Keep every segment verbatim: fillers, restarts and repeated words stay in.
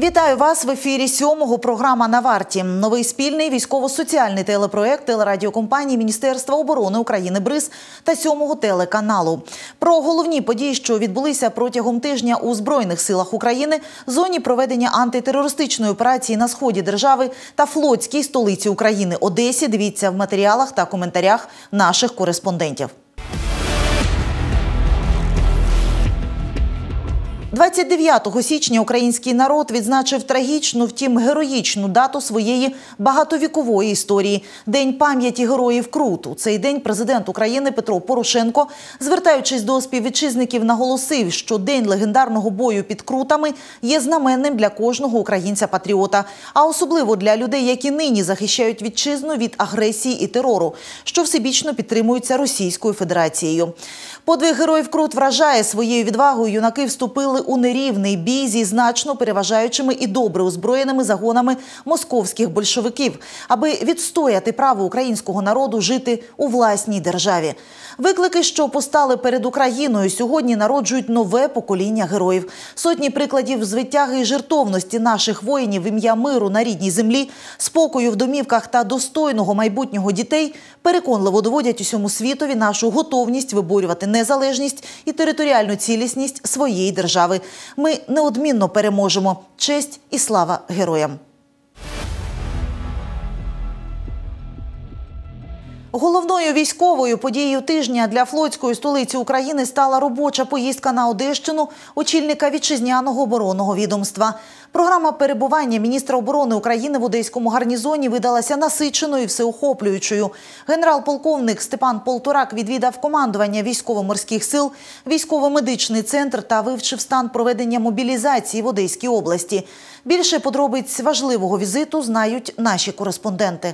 Вітаю вас в ефірі сьомого програма «На варті». Новий спільний військово-соціальний телепроект телерадіокомпанії Міністерства оборони України «Бриз» та сьомого телеканалу. Про головні події, що відбулися протягом тижня у Збройних силах України, зоні проведення антитерористичної операції на сході держави та флотській столиці України – Одесі, дивіться в матеріалах та коментарях наших кореспондентів. двадцять дев'ятого січня український народ відзначив трагічну, втім героїчну дату своєї багатовікової історії – День пам'яті героїв Крут. У цей день президент України Петро Порошенко, звертаючись до співвітчизників, наголосив, що день легендарного бою під Крутами є знаменним для кожного українця-патріота, а особливо для людей, які нині захищають вітчизну від агресії і терору, що всебічно підтримуються Російською Федерацією. Подвиг героїв Крут вражає. Своєю відвагою юнаки вступили у нерівний бій зі значно переважаючими і добре озброєними загонами московських большевиків, аби відстояти право українського народу жити у власній державі. Виклики, що постали перед Україною, сьогодні народжують нове покоління героїв. Сотні прикладів звитяги і жертовності наших воїнів в ім'я миру на рідній землі, спокою в домівках та достойного майбутнього дітей переконливо доводять усьому світові нашу готовність виборювати незалежність і територіальну цілісність своєї держави. Ми неодмінно переможемо. Честь і слава героям! Головною військовою подією тижня для флотської столиці України стала робоча поїздка на Одещину очільника вітчизняного оборонного відомства. Програма перебування міністра оборони України в Одеському гарнізоні видалася насиченою і всеохоплюючою. Генерал-полковник Степан Полторак відвідав командування військово-морських сил, військово-медичний центр та вивчив стан проведення мобілізації в Одеській області. Більше подробиць важливого візиту знають наші кореспонденти.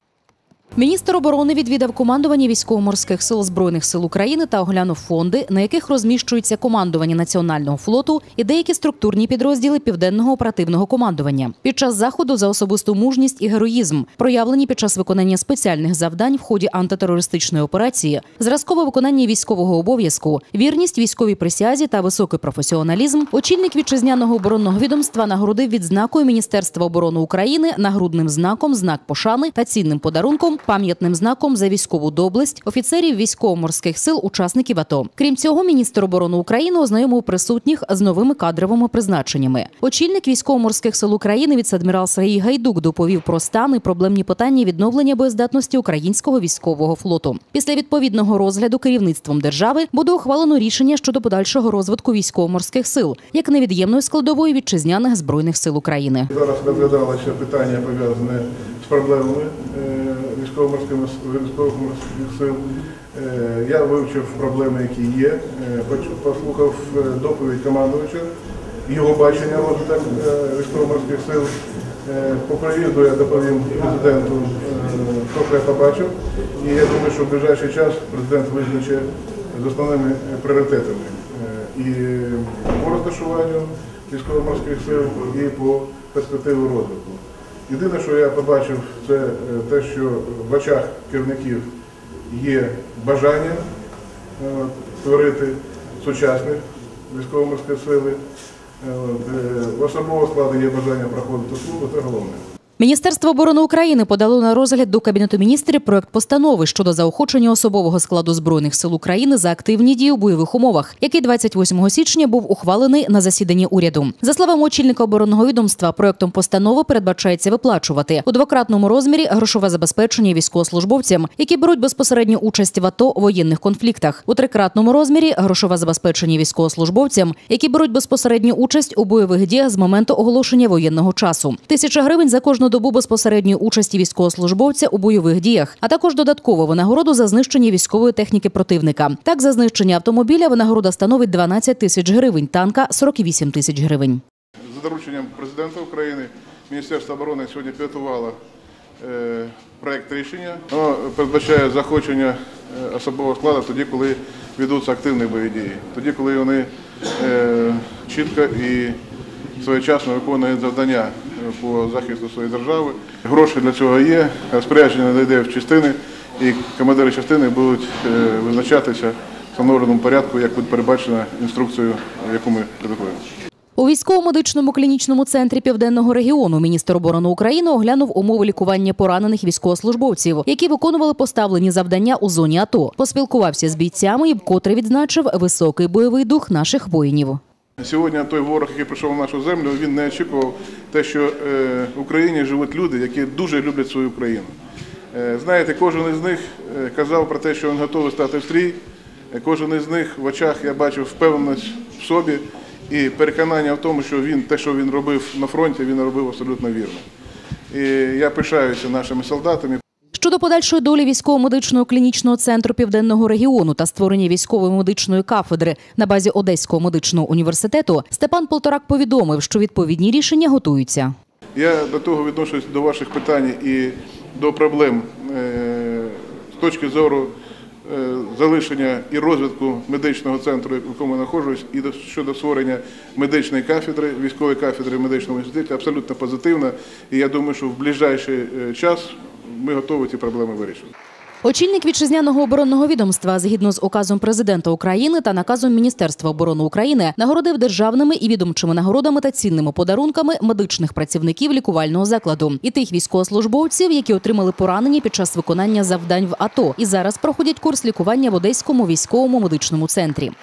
Міністр оборони відвідав командування військово-морських сил Збройних сил України та оглянув фонди, на яких розміщується командування Національного флоту і деякі структурні підрозділи Південного оперативного командування. Під час заходу за особисту мужність і героїзм, проявлені під час виконання спеціальних завдань в ході антитерористичної операції, зразкове виконання військового обов'язку, вірність військовій присязі та високий професіоналізм, очільник вітчизняного оборонного відомства нагородив відзнакою Міністерства оборони України, нагрудним знаком, знак пошани та цінним подарунком, пам'ятним знаком за військову доблесть офіцерів військово-морських сил, учасників АТО. Крім цього, міністр оборони України ознайомив присутніх з новими кадровими призначеннями. Очільник військово-морських сил України віце-адмірал Сергій Гайдук доповів про стан і проблемні питання відновлення боєздатності українського військового флоту. Після відповідного розгляду керівництвом держави буде ухвалено рішення щодо подальшого розвитку військово-морських сил, як невід'ємної складової вітчизняних Збройних сил України. Зараз розглядалося питання, пов'язане з проблемами військово-морських сил. Я вивчив проблеми, які є, послухав доповідь командувача, його бачення військово-морських сил. По приїзду я доповім президенту, що я побачив, і я думаю, що в ближайший час президент визначить з основними пріоритетами і по розташуванню військово-морських сил, і по перспективі розвитку. Єдине, що я побачив, це те, що в очах керівників є бажання створити сучасних військово-морських сили. В особовому складі є бажання проходити службу, це головне. Міністерство оборони України подало на розгляд до Кабінету міністрів проект постанови щодо заохочення особового складу Збройних сил України за активні дії у бойових умовах, який двадцять восьмого січня був ухвалений на засіданні уряду. За словами очільника оборонного відомства, проектом постанови передбачається виплачувати у двократному розмірі грошове забезпечення військовослужбовцям, які беруть безпосередню участь в АТО воєнних конфліктах, у трикратному розмірі грошове забезпечення військовослужбовцям, які беруть безпосередню участь у бойових діях з моменту оголошення воєнного часу. Тисяча гривень за кожну добу безпосередньої участі військовослужбовця у бойових діях, а також додаткову винагороду за знищення військової техніки противника. Так, за знищення автомобіля винагорода становить дванадцять тисяч гривень, танка – сорок вісім тисяч гривень. За дорученням президента України Міністерство оборони сьогодні підготувало е, проєкт рішення. Воно передбачає заохочення особового складу тоді, коли ведуться активні бойові дії, тоді, коли вони е, чітко і своєчасно виконують завдання по захисту своєї держави. Гроші для цього є, розпорядження надійде в частини, і командири частини будуть визначатися в встановленому порядку, як буде передбачено інструкцією, яку ми підготуємо. У військово-медичному клінічному центрі Південного регіону міністр оборони України оглянув умови лікування поранених військовослужбовців, які виконували поставлені завдання у зоні АТО. Поспілкувався з бійцями і вкотре відзначив високий бойовий дух наших воїнів. Сьогодні той ворог, який прийшов в нашу землю, він не очікував те, що в Україні живуть люди, які дуже люблять свою країну. Знаєте, кожен із них казав про те, що він готовий стати в стрій. Кожен із них в очах я бачив впевненість в собі і переконання в тому, що він те, що він робив на фронті, він робив абсолютно вірно. І я пишаюся нашими солдатами. Щодо подальшої долі військово-медичного клінічного центру Південного регіону та створення військової медичної кафедри на базі Одеського медичного університету, Степан Полторак повідомив, що відповідні рішення готуються. Я до того відношусь до ваших питань і до проблем з точки зору залишення і розвитку медичного центру, в якому я знаходжусь, і щодо створення медичної кафедри, військової кафедри медичного університету абсолютно позитивно. І я думаю, що в ближайший час ми готові ці проблеми вирішувати. Очільник вітчизняного оборонного відомства, згідно з указом президента України та наказом Міністерства оборони України, нагородив державними і відомчими нагородами та цінними подарунками медичних працівників лікувального закладу і тих військовослужбовців, які отримали поранення під час виконання завдань в АТО і зараз проходять курс лікування в Одеському військовому медичному центрі.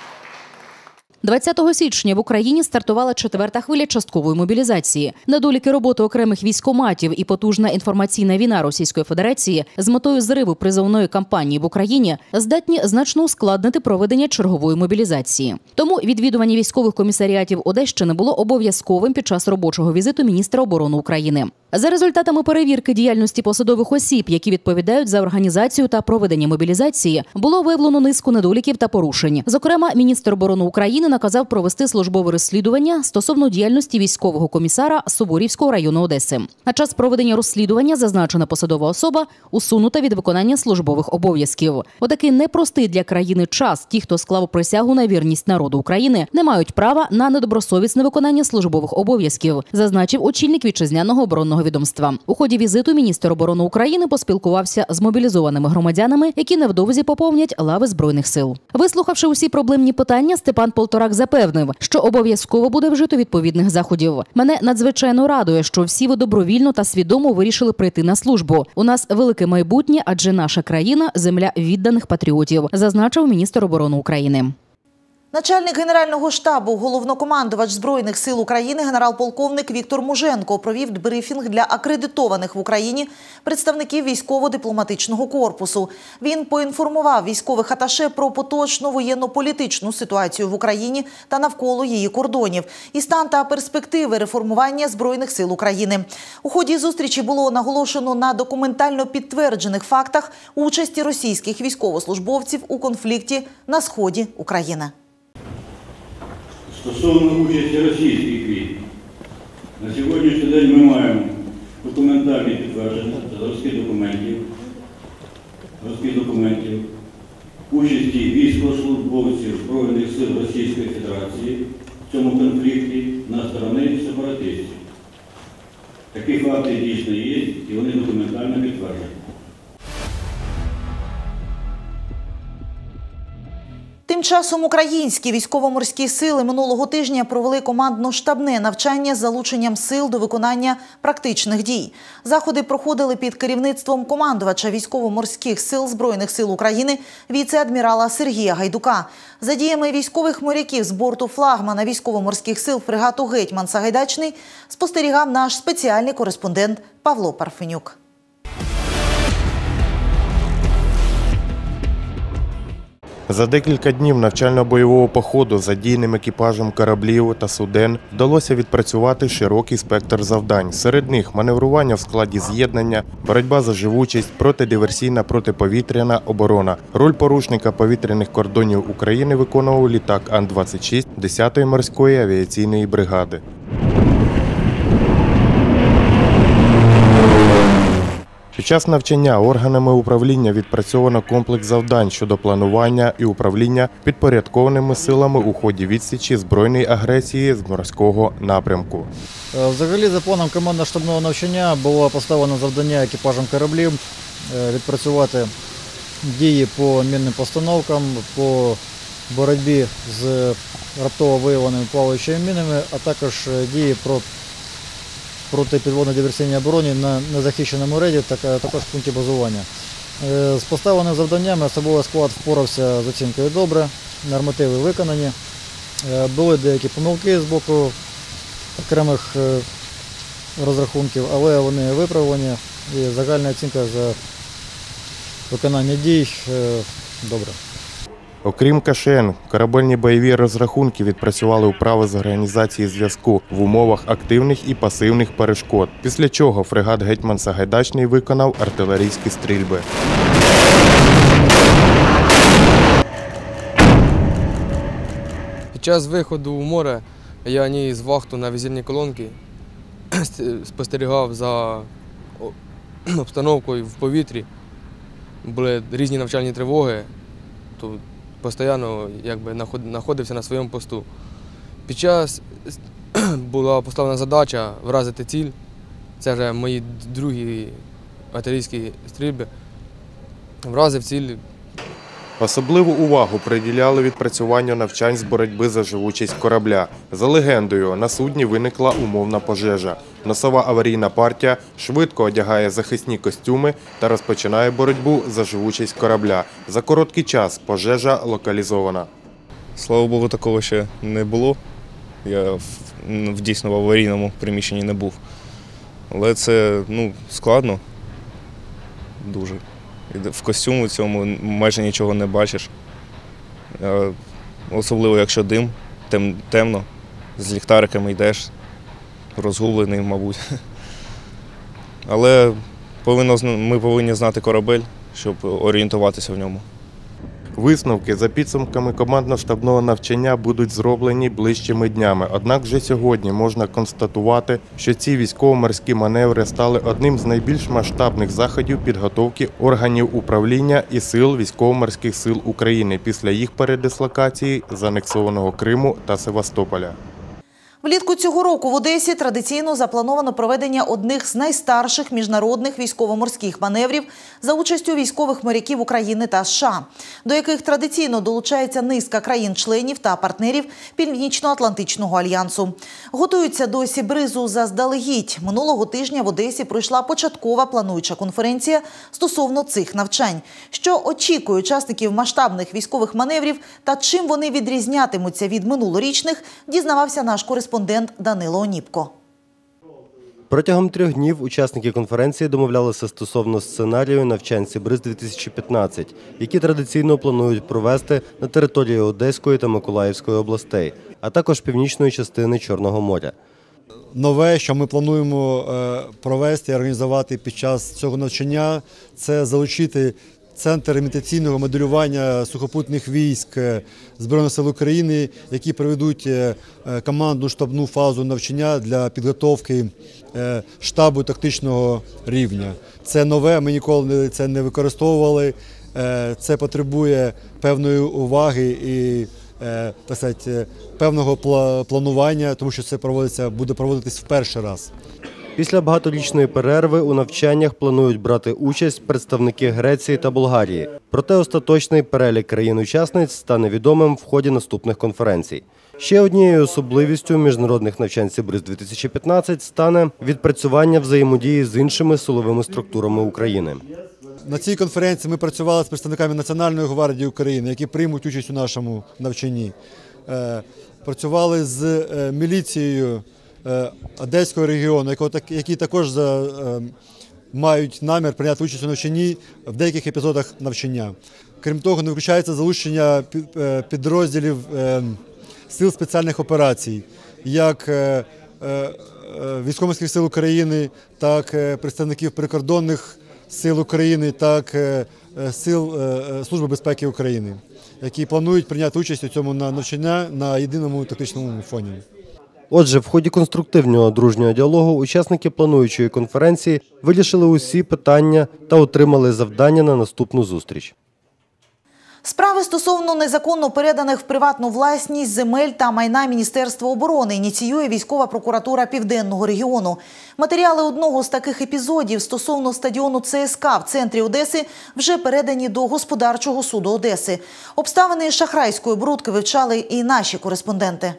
двадцятого січня в Україні стартувала четверта хвиля часткової мобілізації. Недоліки роботи окремих військкоматів і потужна інформаційна війна Російської Федерації з метою зриву призовної кампанії в Україні здатні значно ускладнити проведення чергової мобілізації. Тому відвідування військових комісаріатів Одещини було обов'язковим під час робочого візиту міністра оборони України. За результатами перевірки діяльності посадових осіб, які відповідають за організацію та проведення мобілізації, було виявлено низку недоліків та порушень. Зокрема, міністр оборони України наказав провести службове розслідування стосовно діяльності військового комісара Суворівського району Одеси. На час проведення розслідування зазначена посадова особа усунута від виконання службових обов'язків. У такий непростий для країни час ті, хто склав присягу на вірність народу України, не мають права на недобросовісне виконання службових обов'язків, зазначив очільник вітчизняного оборонного відомства. У ході візиту міністр оборони України поспілкувався з мобілізованими громадянами, які невдовзі поповнять лави Збройних сил. Вислухавши усі проблемні питання, Степан Полторак запевнив, що обов'язково буде вжито відповідних заходів. Мене надзвичайно радує, що всі ви добровільно та свідомо вирішили прийти на службу. У нас велике майбутнє, адже наша країна – земля відданих патріотів, зазначив міністр оборони України. Начальник Генерального штабу, головнокомандувач Збройних сил України генерал-полковник Віктор Муженко провів брифінг для акредитованих в Україні представників військово-дипломатичного корпусу. Він поінформував військових аташе про поточну воєнно-політичну ситуацію в Україні та навколо її кордонів і стан та перспективи реформування Збройних сил України. У ході зустрічі було наголошено на документально підтверджених фактах участі російських військовослужбовців у конфлікті на сході України. Стосовно участі російських військ, на сьогоднішній день ми маємо документальні підтвердження, зразки документів, зразки документів участі військовослужбовців Збройних сил Російської Федерації в цьому конфлікті на стороні сепаратистів. Такі факти дійсно є, і вони документально підтверджені. Тим часом українські військово-морські сили минулого тижня провели командно-штабне навчання з залученням сил до виконання практичних дій. Заходи проходили під керівництвом командувача військово-морських сил Збройних сил України віце-адмірала Сергія Гайдука. За діями військових моряків з борту флагмана військово-морських сил фрегату «Гетьман Сагайдачний» спостерігав наш спеціальний кореспондент Павло Парфенюк. За декілька днів навчально-бойового походу задійним екіпажем кораблів та суден вдалося відпрацювати широкий спектр завдань. Серед них маневрування в складі з'єднання, боротьба за живучість, протидиверсійна протиповітряна оборона. Роль порушника повітряних кордонів України виконував літак Ан двадцять шість десятої морської авіаційної бригади. Під час навчання органами управління відпрацьовано комплекс завдань щодо планування і управління підпорядкованими силами у ході відсічі збройної агресії з морського напрямку. Взагалі, за планом командно-штабного навчання було поставлено завдання екіпажам кораблів відпрацювати дії по мінним постановкам, по боротьбі з раптово виявленими плаваючими мінами, а також дії про протипідводно-диверсійній обороні на незахищеному рейді, також в пункті базування. З поставленими завданнями особовий склад впорався з оцінкою добре, нормативи виконані. Були деякі помилки з боку окремих розрахунків, але вони виправлені і загальна оцінка за виконання дій добре. Окрім КШН, корабельні бойові розрахунки відпрацювали вправи з організації зв'язку в умовах активних і пасивних перешкод, після чого фрегат «Гетьман Сагайдачний» виконав артилерійські стрільби. Під час виходу у море я ніс вахту на візирній колонці, спостерігав за обстановкою в повітрі, були різні навчальні тривоги, то постійно якби знаходився на своєму посту. Під час була поставлена задача вразити ціль, це вже мої другі артилерійські стрільби, вразив ціль. Особливу увагу приділяли відпрацюванню навчань з боротьби за живучість корабля. За легендою, на судні виникла умовна пожежа. Носова аварійна партія швидко одягає захисні костюми та розпочинає боротьбу за живучість корабля. За короткий час пожежа локалізована. Слава Богу, такого ще не було. Я в, в дійсно в аварійному приміщенні не був. Але це ну, складно дуже. В костюму цьому майже нічого не бачиш. Особливо, якщо дим, тем, темно, з ліхтариками йдеш, розгублений, мабуть. Але повинно, ми повинні знати корабель, щоб орієнтуватися в ньому. Висновки за підсумками командно-штабного навчання будуть зроблені ближчими днями. Однак вже сьогодні можна констатувати, що ці військово-морські маневри стали одним з найбільш масштабних заходів підготовки органів управління і сил військово-морських сил України після їх передислокації з анексованого Криму та Севастополя. Влітку цього року в Одесі традиційно заплановано проведення одних з найстарших міжнародних військово-морських маневрів за участю військових моряків України та США, до яких традиційно долучається низка країн-членів та партнерів Північно-Атлантичного альянсу. Готуються до Сібризу заздалегідь. Минулого тижня в Одесі пройшла початкова плануюча конференція стосовно цих навчань. Що очікує учасників масштабних військових маневрів та чим вони відрізнятимуться від минулорічних, дізнавався наш кореспондент Данило Оніпко. Протягом трьох днів учасники конференції домовлялися стосовно сценарію навчань Сібриз дві тисячі п'ятнадцять, які традиційно планують провести на території Одеської та Миколаївської областей, а також північної частини Чорного моря. Нове, що ми плануємо провести і організувати під час цього навчання, це залучити Центр імітаційного моделювання сухопутних військ Збройних сил України, які проведуть командну штабну фазу навчання для підготовки штабу тактичного рівня. Це нове, ми ніколи це не використовували, це потребує певної уваги і так сказати, певного планування, тому що це проводиться, буде проводитись в перший раз. Після багаторічної перерви у навчаннях планують брати участь представники Греції та Болгарії. Проте остаточний перелік країн-учасниць стане відомим в ході наступних конференцій. Ще однією особливістю міжнародних навчань Сібриз дві тисячі п'ятнадцять стане відпрацювання взаємодії з іншими силовими структурами України. На цій конференції ми працювали з представниками Національної гвардії України, які приймуть участь у нашому навчанні. Працювали з міліцією Одеського регіону, які також мають намір прийняти участь у навчанні в деяких епізодах навчання. Крім того, не виключається залучення підрозділів сил спеціальних операцій, як військово-морських сил України, так і представників прикордонних сил України, так і сил Служби безпеки України, які планують прийняти участь у цьому навчанні на єдиному тактичному фоні. Отже, в ході конструктивного дружнього діалогу учасники плануючої конференції вирішили усі питання та отримали завдання на наступну зустріч. Справи стосовно незаконно переданих в приватну власність земель та майна Міністерства оборони ініціює військова прокуратура Південного регіону. Матеріали одного з таких епізодів стосовно стадіону ЦСКА в центрі Одеси вже передані до Господарчого суду Одеси. Обставини шахрайської оборудки вивчали і наші кореспонденти.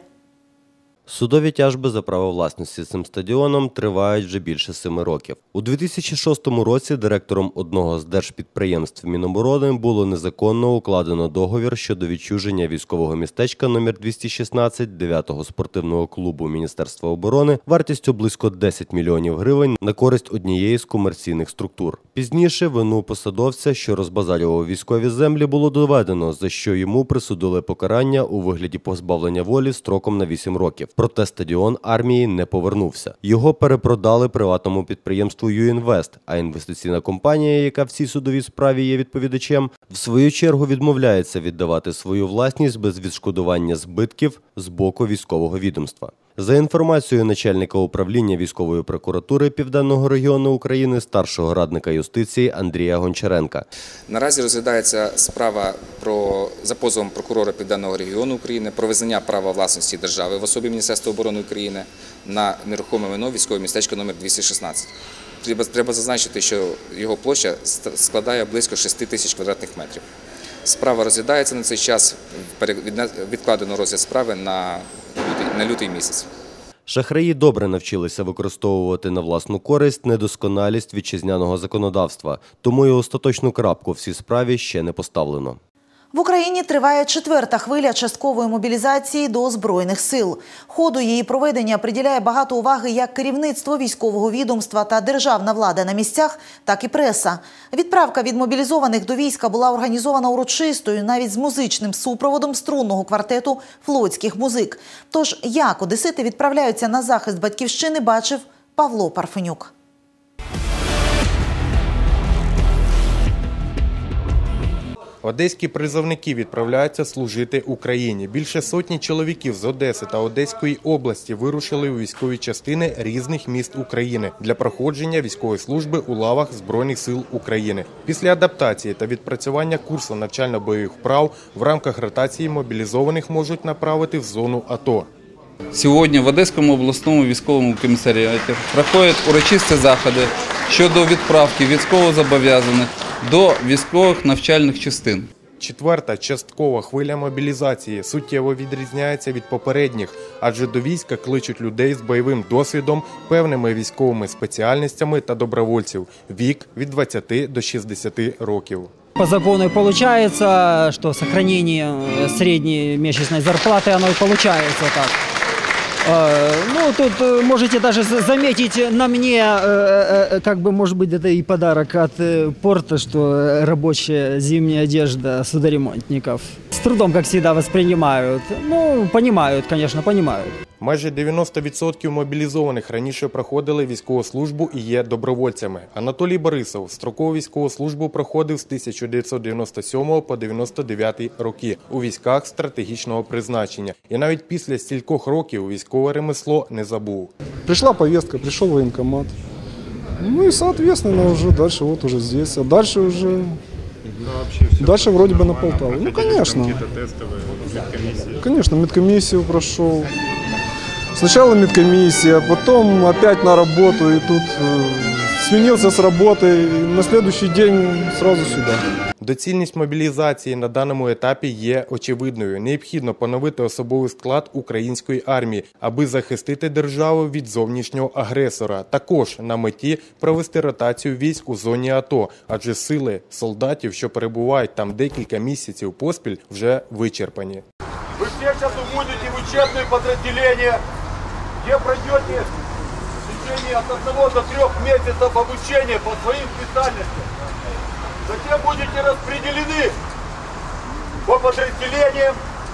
Судові тяжби за право власності цим стадіоном тривають вже більше семи років. У дві тисячі шостому році директором одного з держпідприємств Міноборони було незаконно укладено договір щодо відчуження військового містечка номер двісті шістнадцять дев'ятого спортивного клубу Міністерства оборони вартістю близько десять мільйонів гривень на користь однієї з комерційних структур. Пізніше вину посадовця, що розбазарював військові землі, було доведено, за що йому присудили покарання у вигляді позбавлення волі строком на вісім років. Проте стадіон армії не повернувся. Його перепродали приватному підприємству «Юінвест», а інвестиційна компанія, яка в цій судовій справі є відповідачем, в свою чергу відмовляється віддавати свою власність без відшкодування збитків з боку військового відомства. За інформацією начальника управління військової прокуратури Південного регіону України, старшого радника юстиції Андрія Гончаренка. Наразі розглядається справа про, за позовом прокурора Південного регіону України про визнання права власності держави в особі Міністерства оборони України на нерухоме майно військове містечко номер двісті шістнадцять. Треба, треба зазначити, що його площа складає близько шести тисяч квадратних метрів. Справа розглядається на цей час, відкладено розгляд справи на лютий, на лютий місяць. Шахраї добре навчилися використовувати на власну користь недосконалість вітчизняного законодавства, тому і остаточну крапку в цій справі ще не поставлено. В Україні триває четверта хвиля часткової мобілізації до Збройних сил. Ходу її проведення приділяє багато уваги як керівництво військового відомства та державна влада на місцях, так і преса. Відправка від мобілізованих до війська була організована урочистою, навіть з музичним супроводом струнного квартету «Флотських музик». Тож, як одесити відправляються на захист батьківщини, бачив Павло Парфенюк. Одеські призовники відправляються служити Україні. Більше сотні чоловіків з Одеси та Одеської області вирушили у військові частини різних міст України для проходження військової служби у лавах Збройних сил України. Після адаптації та відпрацювання курсу навчально-бойових вправ в рамках ротації мобілізованих можуть направити в зону АТО. Сьогодні в Одеському обласному військовому комісаріаті проходять урочисті заходи щодо відправки військовозобов'язаних до військових навчальних частин. Четверта часткова хвиля мобілізації суттєво відрізняється від попередніх, адже до війська кличуть людей з бойовим досвідом, певними військовими спеціальностями та добровольців. Вік від двадцяти до шістдесяти років. По закону получается, что сохранение средней месячной зарплаты, оно и получается так. Ну, тут можете даже заметить на мне, как бы, может быть, это и подарок от порта, что рабочая зимняя одежда судоремонтников. С трудом, как всегда, воспринимают. Ну, понимают, конечно, понимают. Майже дев'яносто відсотків мобілізованих раніше проходили військову службу і є добровольцями. Анатолій Борисов строкову військову службу проходив з тисяча дев'ятсот дев'яносто сьомого по дев'яносто дев'ятий роки у військах стратегічного призначення. І навіть після стількох років військове ремесло не забув. Прийшла повістка, прийшов воєнкомат. Ну и, соответственно, уже дальше вот уже здесь. А дальше уже... Дальше вроде бы на Полтаву. Ну, конечно. Конечно, медкомиссию прошел. Сначала медкомиссия, потом опять на работу, и тут э, сменился с работы, и на следующий день сразу сюда. Доцільність мобілізації на даному етапі є очевидною. Необхідно поновити особовий склад української армії, аби захистити державу від зовнішнього агресора. Також на меті провести ротацію військ у зоні АТО, адже сили солдатів, що перебувають там декілька місяців поспіль, вже вичерпані. Ви всі зараз будете в учебне підрозділення, де пройдете в течение от одного до трех месяцев обучения по своим специальностям. Затем будете распределены по подразделениям,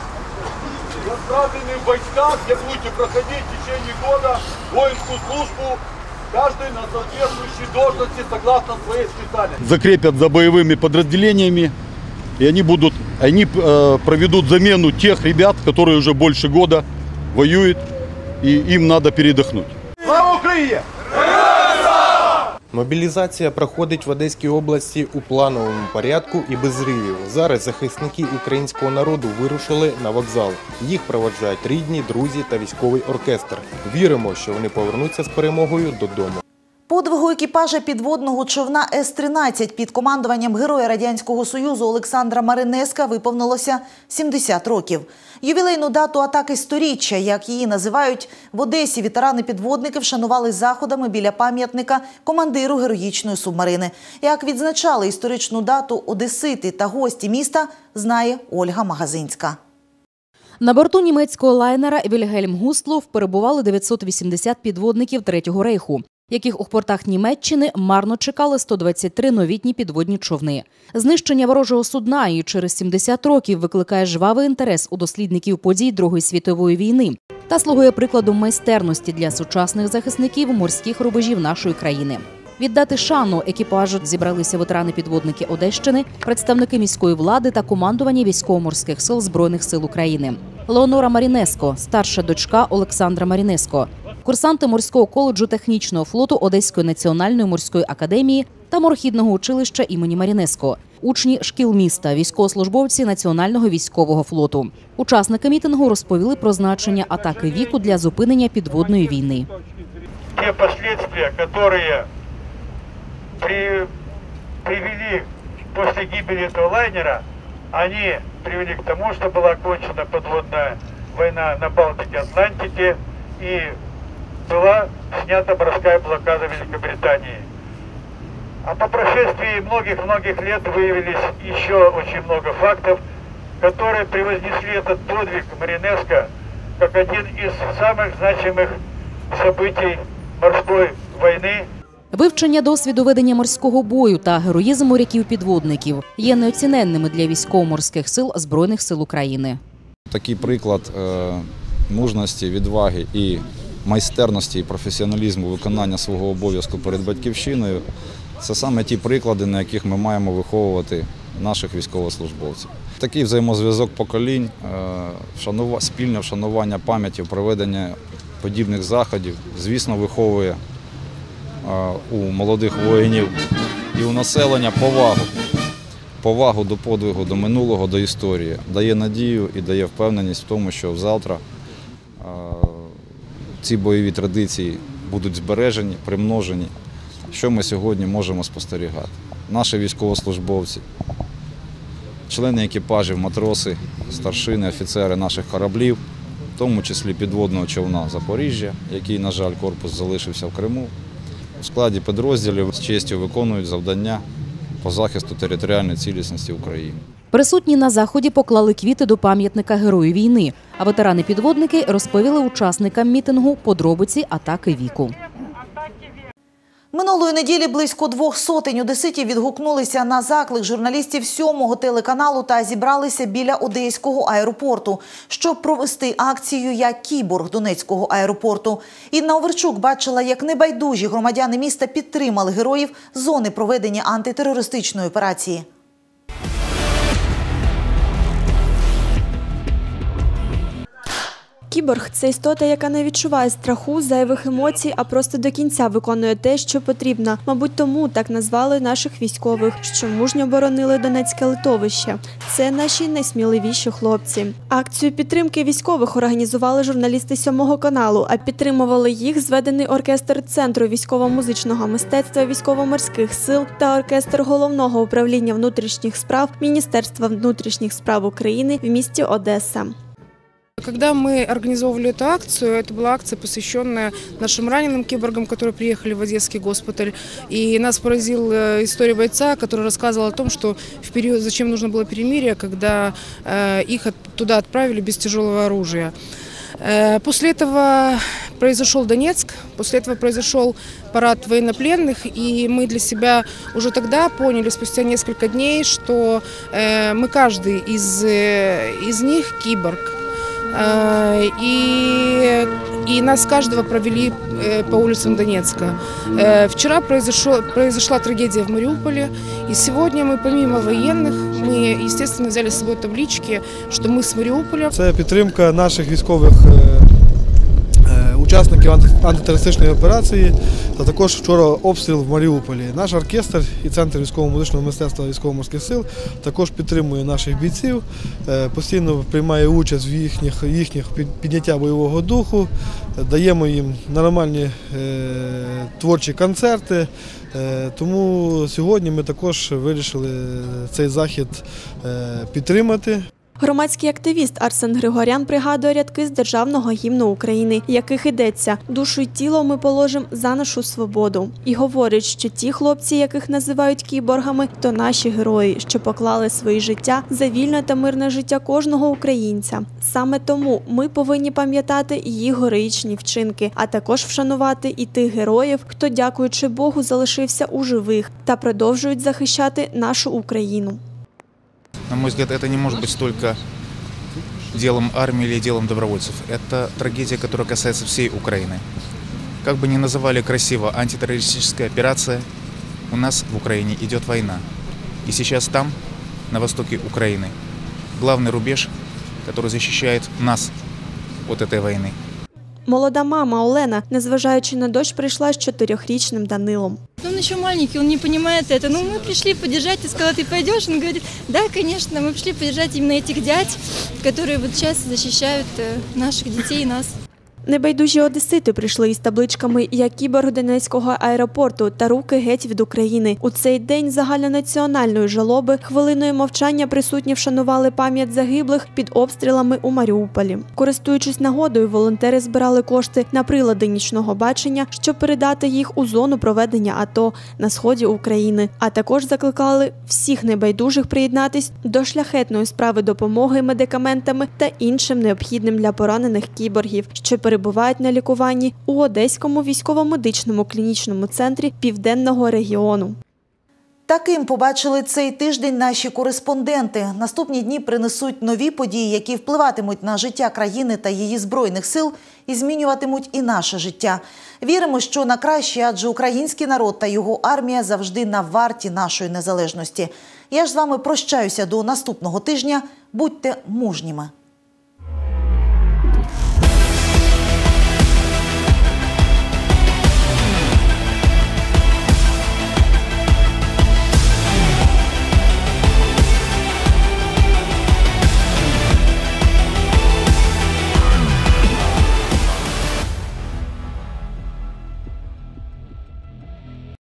расставлены в войсках, где будете проходить в течение года воинскую службу, каждый на соответствующей должности согласно своей специальности. Закрепят за боевыми подразделениями, и они, будут, они э, проведут замену тех ребят, которые уже больше года воюют, и им надо передохнуть. Слава Украине! Мобілізація проходить в Одеській області у плановому порядку і без зривів. Зараз захисники українського народу вирушили на вокзал. Їх проводжають рідні, друзі та військовий оркестр. Віримо, що вони повернуться з перемогою додому. Подвигу екіпажа підводного човна С тринадцять під командуванням Героя Радянського Союзу Олександра Маринеска виповнилося сімдесят років. Ювілейну дату атаки сторіччя, як її називають, в Одесі ветерани-підводники вшанували заходами біля пам'ятника командиру героїчної субмарини. Як відзначали історичну дату одесити та гості міста, знає Ольга Магазинська. На борту німецького лайнера «Вільгельм Густлов» перебували дев'ятсот вісімдесят підводників Третього рейху, яких у портах Німеччини марно чекали сто двадцять три новітні підводні човни. Знищення ворожого судна і через сімдесят років викликає жвавий інтерес у дослідників подій Другої світової війни та слугує прикладом майстерності для сучасних захисників морських рубежів нашої країни. Віддати шану екіпажу зібралися ветерани-підводники Одещини, представники міської влади та командування військово-морських сил Збройних сил України. Леонора Марінеско – старша дочка Олександра Марінеско, курсанти морського коледжу технічного флоту Одеської національної морської академії та морехідного училища імені Марінеско, учні шкіл міста, військовослужбовці Національного військового флоту. Учасники мітингу розповіли про значення атаки віку для зупинення підводної війни. Ті наслідки, які при, привели после гибели этого лайнера, они привели к тому, что была окончена подводная война на Балтике, Атлантике, и была снята морская блокада Великобритании. А по прошествии многих-многих лет выявились еще очень много фактов, которые превознесли этот подвиг Маринеско как один из самых значимых событий морской войны. Вивчення досвіду ведення морського бою та героїзм моряків-підводників є неоціненними для військово-морських сил Збройних сил України. Такий приклад мужності, відваги і майстерності і професіоналізму виконання свого обов'язку перед батьківщиною – це саме ті приклади, на яких ми маємо виховувати наших військовослужбовців. Такий взаємозв'язок поколінь, спільне вшанування пам'яті, проведення подібних заходів, звісно, виховує у молодих воїнів і у населення повагу. Повагу до подвигу, до минулого, до історії. Дає надію і дає впевненість в тому, що завтра ці бойові традиції будуть збережені, примножені, що ми сьогодні можемо спостерігати. Наші військовослужбовці, члени екіпажів, матроси, старшини, офіцери наших кораблів, в тому числі підводного човна «Запоріжжя», який, на жаль, корпус залишився в Криму, у складі підрозділів з честю виконують завдання по захисту територіальної цілісності України. Присутні на заході поклали квіти до пам'ятника Герою війни, а ветерани-підводники розповіли учасникам мітингу подробиці атаки віку. Минулої неділі близько двох сотень одеситів відгукнулися на заклик журналістів сьомого телеканалу та зібралися біля Одеського аеропорту, щоб провести акцію «Я кіборг» Донецького аеропорту. Інна Оверчук бачила, як небайдужі громадяни міста підтримали героїв з зони проведення антитерористичної операції. Кіборг – це істота, яка не відчуває страху, зайвих емоцій, а просто до кінця виконує те, що потрібно. Мабуть, тому так назвали наших військових, що мужньо боронили Донецьке литовище. Це наші найсміливіші хлопці. Акцію підтримки військових організували журналісти сьомого каналу, а підтримували їх зведений оркестр Центру військово-музичного мистецтва військово-морських сил та оркестр Головного управління внутрішніх справ Міністерства внутрішніх справ України в місті Одеса. Когда мы организовывали эту акцию, это была акция, посвященная нашим раненым киборгам, которые приехали в Одесский госпиталь. И нас поразила история бойца, который рассказывал о том, что в период, зачем нужно было перемирие, когда э, их от, туда отправили без тяжелого оружия. Э, после этого произошел Донецк, после этого произошел парад военнопленных, и мы для себя уже тогда поняли, спустя несколько дней, что э, мы каждый из, э, из них киборг. И, и нас каждого провели по улицам Донецка. Вчера произошло, произошла трагедия в Мариуполе, и сегодня мы, помимо военных, мы, естественно, взяли с собой таблички, что мы с Мариуполя. Це підтримка наших військових учасників антитерористичної операції та також вчора обстріл в Маріуполі. Наш оркестр і Центр військово-медичного мистецтва військово-морських сил також підтримує наших бійців, постійно приймає участь в їхніх, їхніх підняття бойового духу, даємо їм нормальні творчі концерти. Тому сьогодні ми також вирішили цей захід підтримати. Громадський активіст Арсен Григорян пригадує рядки з Державного гімну України, в яких йдеться «Душу й тіло ми положимо за нашу свободу». І говорить, що ті хлопці, яких називають кіборгами, то наші герої, що поклали свої життя за вільне та мирне життя кожного українця. Саме тому ми повинні пам'ятати їх героїчні вчинки, а також вшанувати і тих героїв, хто, дякуючи Богу, залишився у живих та продовжують захищати нашу Україну. На мой взгляд, это не может быть столько делом армии или делом добровольцев. Это трагедия, которая касается всей Украины. Как бы ни называли красиво антитеррористическая операция, у нас в Украине идет война. И сейчас там, на востоке Украины, главный рубеж, который защищает нас от этой войны. Молода мама Олена, незважаючи на дощ, прийшла з чотирьохрічним Данилом. Он еще маленький, он не понимает это. Ну, мы пришли поддержать, ты сказала, ты пойдешь? Он говорит, да, конечно, мы пришли поддержать именно этих дядь, которые вот сейчас защищают наших детей и нас. Небайдужі одесити прийшли із табличками «Я кіборг Донецького аеропорту» та «Руки геть від України». У цей день загальнонаціональної жалоби хвилиною мовчання присутні вшанували пам'ять загиблих під обстрілами у Маріуполі. Користуючись нагодою, волонтери збирали кошти на прилади нічного бачення, щоб передати їх у зону проведення АТО на сході України. А також закликали всіх небайдужих приєднатись до шляхетної справи допомоги медикаментами та іншим необхідним для поранених кіборгів, що перебувають на лікуванні у Одеському військово-медичному клінічному центрі Південного регіону. Таким побачили цей тиждень наші кореспонденти. Наступні дні принесуть нові події, які впливатимуть на життя країни та її Збройних сил і змінюватимуть і наше життя. Віримо, що на краще, адже український народ та його армія завжди на варті нашої незалежності. Я ж з вами прощаюся до наступного тижня. Будьте мужніми.